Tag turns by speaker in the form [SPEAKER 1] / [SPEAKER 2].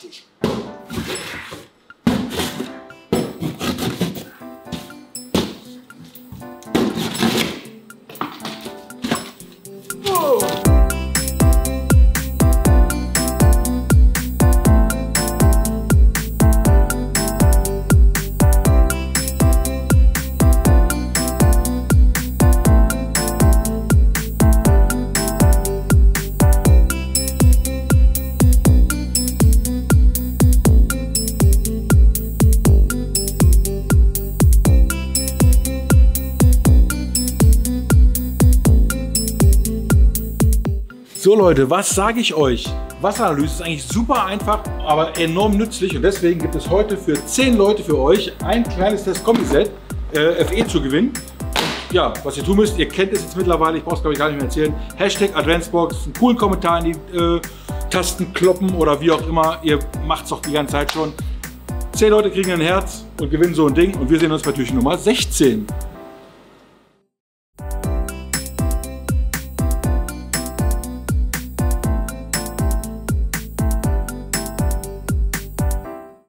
[SPEAKER 1] richtig. So Leute, was sage ich euch? Wasseranalyse ist eigentlich super einfach, aber enorm nützlich und deswegen gibt es heute für 10 Leute für euch ein kleines Test-Kombi-Set FE zu gewinnen. Und ja, was ihr tun müsst, ihr kennt es jetzt mittlerweile, ich brauche es glaube ich gar nicht mehr erzählen. Hashtag Adventsbox, einen coolen Kommentar in die Tasten kloppen oder wie auch immer, ihr macht es doch die ganze Zeit schon. 10 Leute kriegen ein Herz und gewinnen so ein Ding und wir sehen uns bei Türchen Nummer 16.